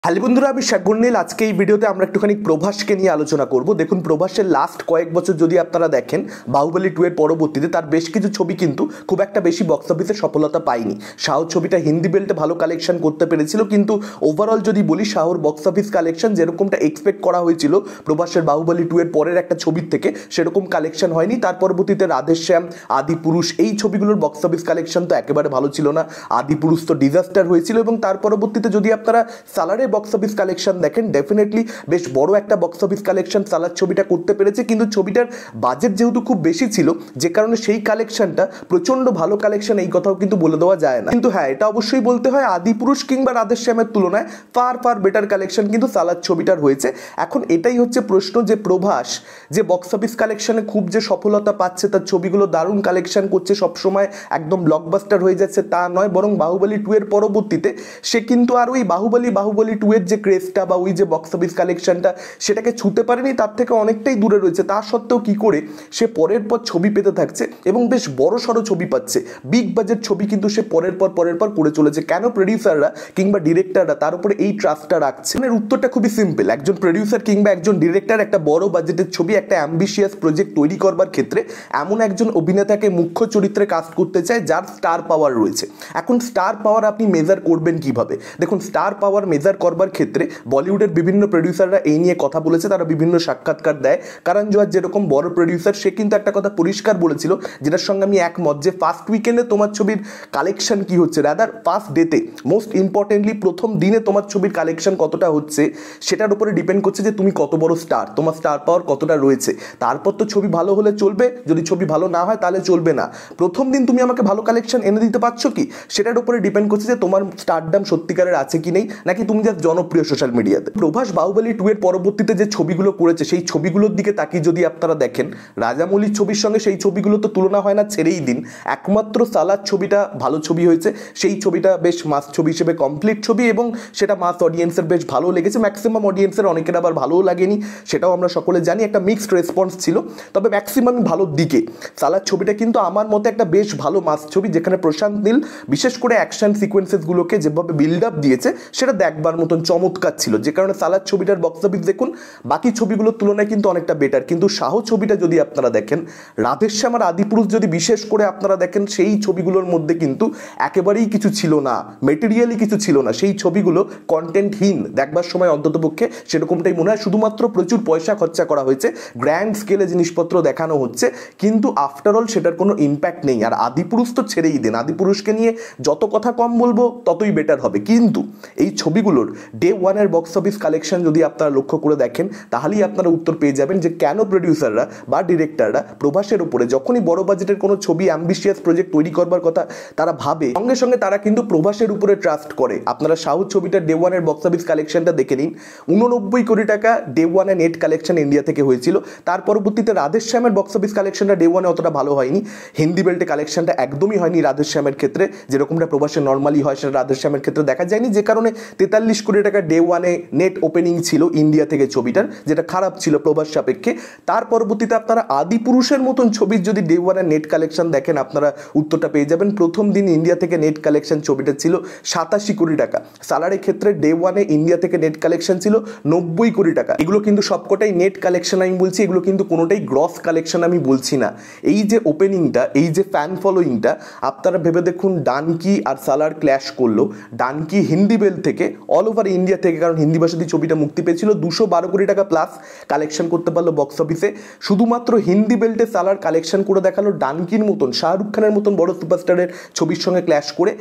Hello বন্ধুরা, আমি সাগর নীল। আজকে এই ভিডিওতে আমরা একটুখানি প্রভাসকে নিয়ে আলোচনা করব। দেখুন, প্রভাসের লাস্ট কয়েক বছর যদি আপনারা দেখেন, বাহুবলী 2 এর পরবর্তীতে তার বেশ কিছু ছবি কিন্তু খুব একটা বেশি বক্স অফিসে সফলতা পায়নি। শাহর ছবিটা হিন্দি বেল্টে ভালো কালেকশন করতে পেরেছিল, কিন্তু ওভারঅল যদি বলি শাহর বক্স অফিস কালেকশন যেরকমটা এক্সপেক্ট করা হয়েছিল প্রভাসের বাহুবলী 2 এর পরের একটা ছবির থেকে, সেরকম কালেকশন হয়নি। তার পরবর্তীতে রাধেশ্যাম, আদিপুরুষ এই ছবিগুলোর বক্স অফিস কালেকশন তো একেবারে ভালো ছিল না। আদিপুরুষ তো ডিজাস্টার হয়েছিল, এবং তার পরবর্তীতে যদি আপনারা সালারের বক্স অফিস কালেকশন দেখেন, ডেফিনেটলি বেশ বড় একটা বক্স অফিস কালেকশন সালার ছবিটা করতে পেরেছে, কিন্তু ছবিটার বাজেট যেহেতু খুব বেশি ছিল, যে কারণে সেই কালেকশনটা প্রচন্ড ভালো কালেকশন এই কথাও কিন্তু বলে দেওয়া যায় না। কিন্তু হ্যাঁ, এটা অবশ্যই বলতে হয় আদিপুরুষ কিংবা রাধেশ্যামের তুলনায় ফার বেটার কালেকশন কিন্তু সালার ছবিটার হয়েছে। এখন এটাই হচ্ছে প্রশ্ন যে প্রভাস যে বক্স অফিস কালেকশনে খুব যে সফলতা পাচ্ছে, তার ছবিগুলো দারুণ কালেকশন করছে, সবসময় একদম ব্লকবাস্টার হয়ে যাচ্ছে তা নয়, বরং বাহুবলী 2 এর পরবর্তীতে সে কিন্তু আর ওই বাহুবলী 2 এর যে ক্রেজটা বা ওই যে বক্স অফিস কালেকশনটা সেটাকে ছুতে পারেনি, তার থেকে অনেকটাই দূরে রয়েছে। তা সত্ত্বেও কি করে সে পরের পর ছবি পেতে থাকছে এবং বেশ বড় সড়ো ছবি পাচ্ছে, বিগ বাজেট ছবি কিন্তু সে পরের পর করে চলেছে। কেন প্রডিউসাররা কিংবা ডিরেক্টররা তার উপরে এই ট্রাস্টটা রাখছে? এর উত্তরটা খুবই সিম্পল। একজন প্রডিউসার কিংবা একজন ডিরেক্টর একটা বড় বাজেটের ছবি, একটা অ্যাম্বিশিয়াস প্রজেক্ট তৈরি করবার ক্ষেত্রে এমন একজন অভিনেতাকে মুখ্য চরিত্রে কাস্ট করতে চায় যার স্টার পাওয়ার রয়েছে। এখন স্টার পাওয়ার আপনি মেজার করবেন কিভাবে? দেখুন, স্টার পাওয়ার মেজার করবার ক্ষেত্রে বলিউডের বিভিন্ন প্রডিউসাররা এই নিয়ে কথা বলেছে, তারা বিভিন্ন সাক্ষাৎকার দেয়। কারণ জোহার যেরকম বড় প্রডিউসার, সে কিন্তু একটা কথা পরিষ্কার বলেছিল, যেটার সঙ্গে আমি একমত, যে ফার্স্ট উইকেন্ডে তোমার ছবির কালেকশন কি হচ্ছে, রাদার ফার্স্ট ডেতে, মোস্ট ইম্পর্টেন্টলি প্রথম দিনে তোমার ছবির কালেকশন কতটা হচ্ছে সেটার উপরে ডিপেন্ড করছে যে তুমি কত বড় স্টার, তোমার স্টার পাওয়ার কতটা রয়েছে। তারপর তো ছবি ভালো হলে চলবে, যদি ছবি ভালো না হয় তাহলে চলবে না। প্রথম দিন তুমি আমাকে ভালো কালেকশন এনে দিতে পারছো কি, সেটার উপরে ডিপেন্ড করছে যে তোমার স্টারডাম সত্যিকারের আছে কি নেই, নাকি তুমি যা জনপ্রিয় সোশ্যাল মিডিয়াতে। প্রভাস বাহুবলী 2 এর পরবর্তীতে যে ছবিগুলো করেছে, সেই ছবিগুলোর দিকে তাকিয়ে যদি আপনারা দেখেন, রাজামৌলির ছবির সঙ্গে সেই ছবিগুলো তো তুলনা হয় না, ছেড়েই দিন। একমাত্র সালার ছবিটা ভালো ছবি হয়েছে, সেই ছবিটা বেশ মাস ছবি হিসেবে কমপ্লিট ছবি, এবং সেটা মাস অডিয়েন্সের বেশ ভালো লেগেছে। ম্যাক্সিমাম অডিয়েন্সের অনেকের আবার ভালোও লাগেনি, সেটাও আমরা সকলে জানি। একটা মিক্সড রেসপন্স ছিল, তবে ম্যাক্সিমাম ভালোর দিকে। সালার ছবিটা কিন্তু আমার মতে একটা বেশ ভালো মাস ছবি, যেখানে প্রশান্ত নীল বিশেষ করে অ্যাকশন সিকোয়েন্সেসগুলোকে যেভাবে বিল্ড আপ দিয়েছে সেটা দেখবার মতন চমৎকার ছিল, যে কারণে সালার ছবিটার বক্স অফিস দেখুন বাকি ছবিগুলোর তুলনায় কিন্তু অনেকটা বেটার। কিন্তু শাহ ছবিটা যদি আপনারা দেখেন, রাধেশ্যাম আর আদিপুরুষ যদি বিশেষ করে আপনারা দেখেন, সেই ছবিগুলোর মধ্যে কিন্তু একেবারেই কিছু ছিল না, মেটেরিয়ালি কিছু ছিল না। সেই ছবিগুলো কন্টেন্টহীন, দেখবার সময় অন্ততপক্ষে সেরকমটাই মনে হয়। শুধুমাত্র প্রচুর পয়সা খরচা করা হয়েছে, গ্র্যান্ড স্কেলে জিনিসপত্র দেখানো হচ্ছে, কিন্তু আফটারঅল সেটার কোনো ইম্প্যাক্ট নেই। আর আদিপুরুষ তো ছেড়েই দেন, আদিপুরুষকে নিয়ে যত কথা কম বলবো ততই বেটার হবে। কিন্তু এই ছবিগুলোর ডে ওয়ানের বক্স অফিস কালেকশন যদি আপনারা লক্ষ্য করে দেখেন, তাহলেই আপনারা উত্তর পেয়ে যাবেন যে কেন প্রডিউসাররা বা ডিরেক্টররা প্রভাসের উপরে যখনই বড় বাজেটের কোনো ছবি, অ্যাম্বিশিয়াস প্রজেক্ট তৈরি করবার কথা তারা ভাবে, সঙ্গে সঙ্গে তারা কিন্তু প্রভাসের উপরে ট্রাস্ট করে। আপনারা সাউথ ছবিটা ডে ওয়ানের বক্স অফিস কালেকশনটা দেখে নিন, 89 কোটি টাকা ডে ওয়ানে নেট কালেকশন ইন্ডিয়া থেকে হয়েছিল। তার পরবর্তীতে রাধেশ্যামের বক্স অফিস কালেকশনটা ডে ওয়ানে অতটা ভালো হয়নি, হিন্দি বেল্টে কালেকশনটা একদমই হয়নি রাধেশ্যামের ক্ষেত্রে, যেরকমটা প্রভাসের নর্মালি হয় সেটা রাধেশ্যামের ক্ষেত্রে দেখা যায়নি, যে কারণে 43 কোটি টাকা ডে ওয়ানে নেট ওপেনিং ছিল ইন্ডিয়া থেকে ছবিটার, যেটা খারাপ ছিল প্রভাস সাপেক্ষে। তার পরবর্তীতে আপনারা আদিপুরুষের মতন ছবির যদি ডে ওয়ানের নেট কালেকশন দেখেন, আপনারা উত্তরটা পেয়ে যাবেন। প্রথম দিন ইন্ডিয়া থেকে নেট কালেকশন ছবিটা ছিল 87 কোটি টাকা। সালারের ক্ষেত্রে ডে ওয়ানে ইন্ডিয়া থেকে নেট কালেকশন ছিল 90 কোটি টাকা। এগুলো কিন্তু সবকটাই নেট কালেকশন আমি বলছি, এগুলো কিন্তু কোনোটাই গ্রস কালেকশন আমি বলছি না। এই যে ওপেনিংটা, এই যে ফ্যান ফলোয়িংটা, আপনারা ভেবে দেখুন, ডানকি আর সালার ক্ল্যাশ করলো। ডানকি হিন্দি বেল থেকে অল ওভার ইন্ডিয়া থেকে, কারণ হিন্দি ভাষাতে ছবিটা মুক্তি পেয়েছিল, 212 কোটি টাকা প্লাস কালেকশন করতে পারলো বক্স অফিসে। শুধুমাত্র হিন্দি বেল্টে সালার কালেকশন করে দেখালো ডানকির মতন, শাহরুখ খানের মতন বড় সুপারস্টারের ছবির সঙ্গে ক্ল্যাশ করে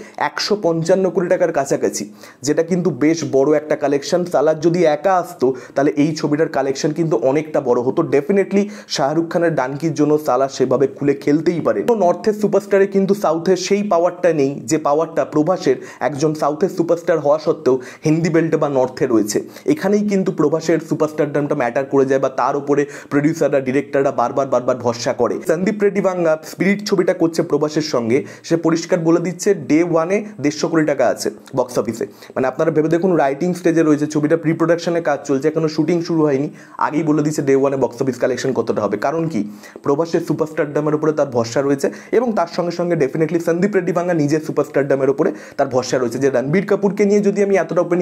155 কোটি টাকার কাছাকাছি, যেটা কিন্তু বেশ বড় একটা কালেকশন। সালার যদি একা আসতো তাহলে এই ছবিটার কালেকশন কিন্তু অনেকটা বড় হতো। ডেফিনেটলি শাহরুখ খানের ডানকির জন্য সালার সেভাবে খুলে খেলতেই পারে। নর্থের সুপারস্টারে কিন্তু সাউথের সেই পাওয়ারটা নেই, যে পাওয়ারটা প্রভাসের একজন সাউথের সুপারস্টার হওয়া সত্ত্বেও হিন্দি বেল্টে বা নর্থে রয়েছে। এখানেই কিন্তু প্রভাসের সুপারস্টারডামটা ম্যাটার করে যায়, বা তার উপরে প্রডিউসাররা, ডিরেক্টররা বারবার ভরসা করে। সন্দীপ রেড্ডি বাঙ্গা স্পিরিট ছবিটা করছে প্রভাসের সঙ্গে, সে পরিষ্কার বলে দিচ্ছে ডে ওয়ানে 150 কোটি টাকা আছে বক্স অফিসে। মানে আপনারা ভেবে দেখুন, রাইটিং স্টেজে রয়েছে ছবিটা, প্রি প্রোডাকশনে কাজ চলছে, এখনো শুটিং শুরু হয়নি, আগেই বলে দিচ্ছে ডে ওয়ানে বক্স অফিস কালেকশন কতটা হবে। কারণ কি, প্রভাসের সুপারস্টারডামের উপরে তার ভরসা রয়েছে, এবং তার সঙ্গে সঙ্গে ডেফিনেটলি সন্দীপ রেড্ডি বাঙ্গা নিজের সুপারস্টারডামের উপরে তার ভরসা রয়েছে। যে রণবীর কাপুরকে নিয়ে যদি আমি এতটা ওপেনিং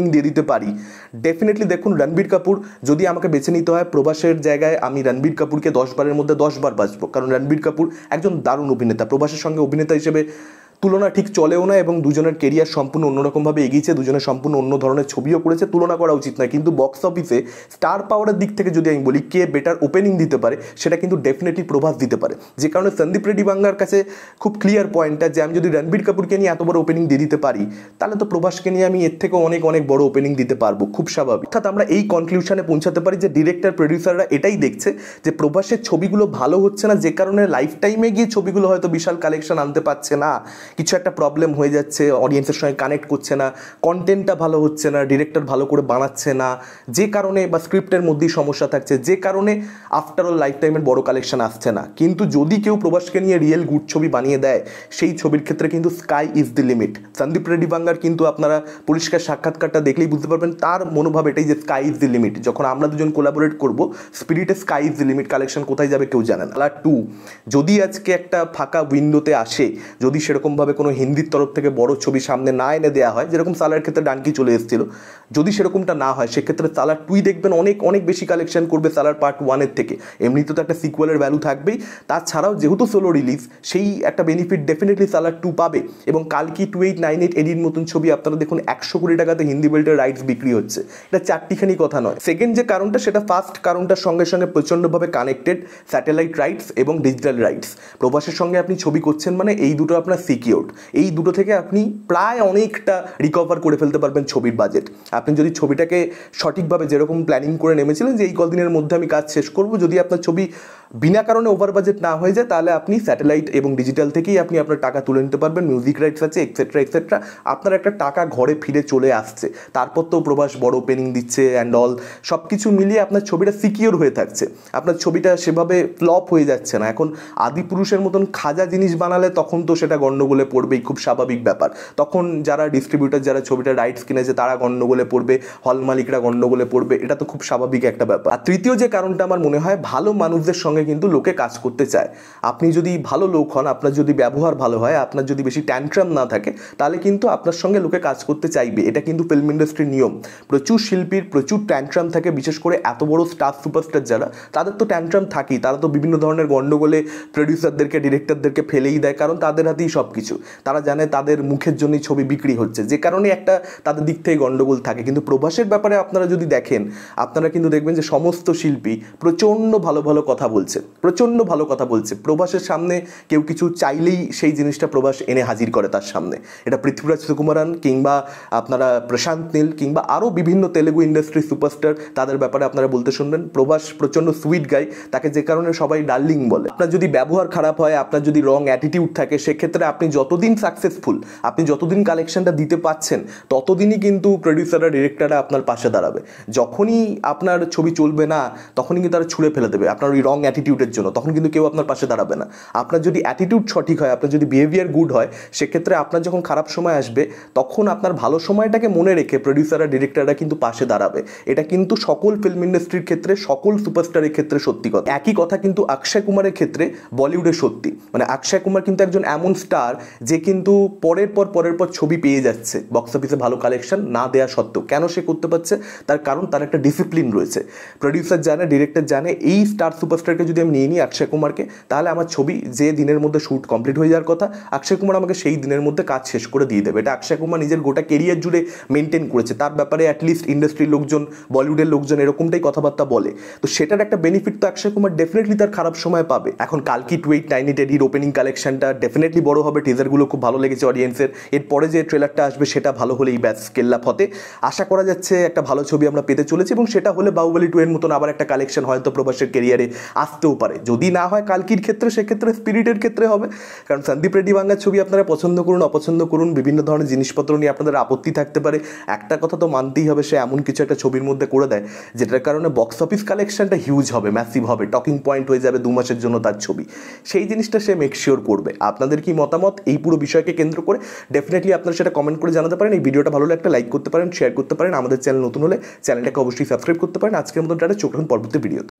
দিয়ে দিতে পারি, ডেফিনেটলি দেখুন রণবীর কাপুর যদি আমাকে বেছে নিতে হয় প্রভাসের জায়গায়, আমি রণবীর কাপুরকে 10 বারের মধ্যে 10 বার বাঁচবো, কারণ রণবীর কাপুর একজন দারুণ অভিনেতা। প্রভাসের সঙ্গে অভিনেতা হিসেবে তুলনা ঠিক চলেও না, এবং দুজনের কেরিয়ার সম্পূর্ণ অন্যরকমভাবে এগিয়েছে, দুজনের সম্পূর্ণ অন্য ধরনের ছবিও করেছে, তুলনা করা উচিত নয়। কিন্তু বক্স অফিসে স্টার পাওয়ারের দিক থেকে যদি আমি বলি কে বেটার ওপেনিং দিতে পারে, সেটা কিন্তু ডেফিনেটলি প্রভাস দিতে পারে। যে কারণে সন্দীপ রেড্ডি বাংলার কাছে খুব ক্লিয়ার পয়েন্টটা যে আমি যদি রণবীর কাপুরকে নিয়ে এত বড় ওপেনিং দিয়ে দিতে পারি, তাহলে তো প্রভাসকে নিয়ে আমি এর থেকে অনেক অনেক বড় ওপেনিং দিতে পারবো, খুব স্বাভাবিক। অর্থাৎ আমরা এই কনক্লুশনে পৌঁছাতে পারি যে ডিরেক্টর প্রডিউসাররা এটাই দেখছে যে প্রভাসের ছবিগুলো ভালো হচ্ছে না, যে কারণে লাইফ টাইমে গিয়ে ছবিগুলো হয়তো বিশাল কালেকশন আনতে পারছে না, কিছু একটা প্রবলেম হয়ে যাচ্ছে, অডিয়েন্সের সঙ্গে কানেক্ট করছে না, কন্টেন্টটা ভালো হচ্ছে না, ডিরেক্টর ভালো করে বানাচ্ছে না, যে কারণে বা স্ক্রিপ্টের মধ্যেই সমস্যা থাকছে, যে কারণে আফটার অল লাইফ টাইমের বড় কালেকশন আসছে না। কিন্তু যদি কেউ প্রভাসকে নিয়ে রিয়েল গুড ছবি বানিয়ে দেয়, সেই ছবির ক্ষেত্রে কিন্তু sky is the limit. Sandeep Reddy বাংলার কিন্তু আপনারা পরিষ্কার সাক্ষাৎকারটা দেখলেই বুঝতে পারবেন তার মনোভাব এটাই যে স্কাই ইজ দি লিমিট। যখন আমরা দুজন কোলাবোরেট করবো, স্পিরিটে sky is the limit, collection কোথায় যাবে কেউ জানে না। সালার 2 যদি আজকে একটা ফাঁকা উইন্ডোতে আসে, যদি সেরকমভাবে কোনো হিন্দির তরফ থেকে বড় ছবি সামনে না এনে দেওয়া হয়, যেরকম সালার ক্ষেত্রে ডানকি চলে এসেছিল, যদি সেরকমটা না হয়, সেক্ষেত্রে সালার 2 দেখবেন অনেক অনেক বেশি কালেকশন করবে সালার পার্ট 1-এর থেকে। এমনিতে তো একটা সিকুয়েলের ভ্যালু থাকবেই, তাছাড়াও যেহেতু সোলো রিলিজ, সেই একটা বেনিফিট ডেফিনেটলি সালার 2 পাবে। এবং কালকি 2898 এডির মতন ছবি আপনারা দেখুন 100 কোটি টাকাতে হিন্দি বেল্টের রাইটস বিক্রি হচ্ছে, এটা চারটিখানি কথা নয়। সেকেন্ড যে কারণটা, সেটা ফার্স্ট কারণটার সঙ্গে সঙ্গে প্রচণ্ডভাবে কানেক্টেড স্যাটেলাইট রাইটস এবং ডিজিটাল রাইটস। প্রভাসের সঙ্গে আপনি ছবি করছেন মানে এই দুটো আপনার সিকিউরড, এই দুটো থেকে আপনি প্রায় অনেকটা রিকভার করে ফেলতে পারবেন ছবির বাজেট। আপনি যদি ছবিটাকে সঠিকভাবে যেরকম প্ল্যানিং করে নেমেছিলেন যে এই কদিনের মধ্যে আমি কাজ শেষ করব, যদি আপনার ছবি বিনা কারণে ওভার বাজেট না হয়ে যায়, তাহলে আপনি স্যাটেলাইট এবং ডিজিটাল থেকেই আপনি আপনার টাকা তুলে নিতে পারবেন, মিউজিক রাইটস আছে এক্সেট্রা এক্সেট্রা, আপনার একটা টাকা ঘরে ফিরে চলে আসছে। তারপর তো প্রভাস বড় ওপেনিং দিচ্ছে অ্যান্ড অল, সব কিছু মিলিয়ে আপনার ছবিটা সিকিওর হয়ে থাকছে, আপনার ছবিটা সেভাবে ফ্লপ হয়ে যাচ্ছে না। এখন আদিপুরুষের মতন খাজা জিনিস বানালে তখন তো সেটা গণ্ডগোলে পড়বেই, খুব স্বাভাবিক ব্যাপার। তখন যারা ডিস্ট্রিবিউটার, যারা ছবিটা রাইটস কিনেছে, তারা গণ্ডগোলে পড়বে, হল মালিকরা গণ্ডগোলে পড়বে, এটা তো খুব স্বাভাবিক একটা ব্যাপার। আর তৃতীয় যে কারণটা আমার মনে হয়, ভালো মানুষদের সঙ্গে কিন্তু লোকে কাজ করতে চায়। আপনি যদি ভালো লোক হন, আপনার যদি ব্যবহার ভালো হয়, আপনার যদি বেশি ট্যান্ট্রাম না থাকে, তাহলে কিন্তু আপনার সঙ্গে লোকে কাজ করতে চাইবে। এটা কিন্তু ফিল্ম ইন্ডাস্ট্রির নিয়ম। প্রচুর শিল্পীর প্রচুর ট্যান্ট্রাম থাকে, বিশেষ করে এত বড় স্টার সুপারস্টার যারা, তাদের তো ট্যান্ট্রাম থাকেই, তারা তো বিভিন্ন ধরনের গণ্ডগোলে প্রডিউসারদেরকে, ডিরেক্টরদেরকে ফেলেই দেয়, কারণ তাদের হাতেই সব কিছু, তারা জানে তাদের মুখের জন্যই ছবি বিক্রি হচ্ছে, যে কারণে একটা তাদের দিক থেকে গণ্ডগোল থাকে। কিন্তু প্রভাসের ব্যাপারে আপনারা যদি দেখেন, আপনারা কিন্তু দেখবেন যে সমস্ত শিল্পী প্রচণ্ড ভালো ভালো কথা বলছে, প্রচণ্ড ভালো কথা বলছে। প্রভাসের সামনে কেউ কিছু চাইলেই সেই জিনিসটা প্রভাস এনে হাজির করে তার সামনে। এটা পৃথ্বীরাজ সুকুমারান কিংবা আপনারা প্রশান্ত নীল কিংবা আরও বিভিন্ন তেলেগু ইন্ডাস্ট্রি সুপারস্টার, তাদের ব্যাপারে আপনারা বলতে শুনবেন প্রভাস প্রচণ্ড সুইট গাই, তাকে যে কারণে সবাই ডার্লিং বলে। আপনার যদি ব্যবহার খারাপ হয়, আপনার যদি রং অ্যাটিটিউড থাকে, সেক্ষেত্রে আপনি যতদিন সাকসেসফুল, আপনি যতদিন কালেকশনটা দিতে পাচ্ছেন, ততদিনই কিন্তু প্রডিউসাররা, ডিরেক্টররা আপনার পাশে দাঁড়াবে। যখনই আপনার ছবি চলবে না, তখনই কিন্তু তারা ছুঁড়ে ফেলে দেবে আপনার ওই রং অ্যাটিটিউডের জন্য, তখন কিন্তু কেউ আপনার পাশে দাঁড়াবে না। আপনার যদি অ্যাটিটিউড সঠিক হয়, আপনার যদি বিহেভিয়ার গুড হয়, সেক্ষেত্রে আপনার যখন খারাপ সময় আসবে, তখন আপনার ভালো সময়টাকে মনে রেখে প্রডিউসাররা, ডিরেক্টররা কিন্তু পাশে দাঁড়াবে। এটা কিন্তু সকল ফিল্ম ইন্ডাস্ট্রির ক্ষেত্রে, সকল সুপারস্টারের ক্ষেত্রে সত্যি কথা। একই কথা কিন্তু অক্ষয় কুমারের ক্ষেত্রে বলিউডে সত্যি। মানে অক্ষয় কুমার কিন্তু একজন এমন স্টার যে কিন্তু পরের পর ছবি পেয়ে যাচ্ছে বক্স অফিসে ভালো কালেকশন না দেওয়া সত্ত্বেও। কেন সে করতে পারছে? তার কারণ তার একটা ডিসিপ্লিন রয়েছে। প্রডিউসার জানে, ডিরেক্টর জানে, এই স্টার সুপারস্টারকে যদি আমি নিয়ে নিই অক্ষয় কুমারকে, তাহলে আমার ছবি যে দিনের মধ্যে শ্যুট কমপ্লিট হয়ে যাওয়ার কথা, অক্ষয় কুমার আমাকে সেই দিনের মধ্যে কাজ শেষ করে দিয়ে দেবে। এটা অক্ষয় কুমার নিজের গোটা কেরিয়ার জুড়ে মেনটেন করেছে। তার ব্যাপারে অ্যাটলিস্ট ইন্ডাস্ট্রির লোকজন, বলিউডের লোকজন এরকমটাই কথাবার্তা বলে। তো সেটার একটা বেনিফিট তো অক্ষয় কুমার ডেফিনেটলি তার খারাপ সময় পাবে। এখন কালকি 2898 এর ওপেনিং কালেকশনটা ডেফিনেটলি বড় হবে, টিজারগুলো খুব ভালো লেগেছে অডিয়েন্সের। এরপরে যে ট্রেলারটা আসবে সেটা ভালো হলেই ব্যাস কেল্লা ফতে। আশা করা যাচ্ছে একটা ভালো ছবি আমরা পেতে চলেছি, এবং সেটা হলে বাহুবলী 2 এর মতন আবার একটা কালেকশন হয়তো প্রভাসের কেরিয়ারে আসতেও পারে। যদি না হয় কালকির ক্ষেত্রে, সেক্ষেত্রে স্পিরিটের ক্ষেত্রে হবে। কারণ সন্দীপ রেড্ডি বাংলার ছবি আপনারা পছন্দ করুন, অপছন্দ করুন, বিভিন্ন ধরনের জিনিসপত্র নিয়ে আপনাদের আপত্তি থাকতে পারে, একটা কথা তো মানতেই হবে, সে এমন কিছু একটা ছবির মধ্যে করে দেয় যেটার কারণে বক্স অফিস কালেকশনটা হিউজ হবে, ম্যাসিভ হবে, টকিং পয়েন্ট হয়ে যাবে 2 মাসের জন্য তার ছবি। সেই জিনিসটা সে মেক শিওর করবে। আপনাদের কি মতামত এই পুরো বিষয়কে কেন্দ্র করে? ডেফিনেটলি আপনারা সেটা কমেন্ট করে জানাতে পারেন। এই ভিডিওটা ভালো লাগলে একটা লাইক করতে পারেন, শেয়ার করতে পারেন। আমাদের চ্যানেল নতুন হলে চ্যানেলটাকে অবশ্যই সাবস্ক্রাইব করতে পারেন। আজকের মতো টাটা, চোখ রাখুন পরবর্তী ভিডিও।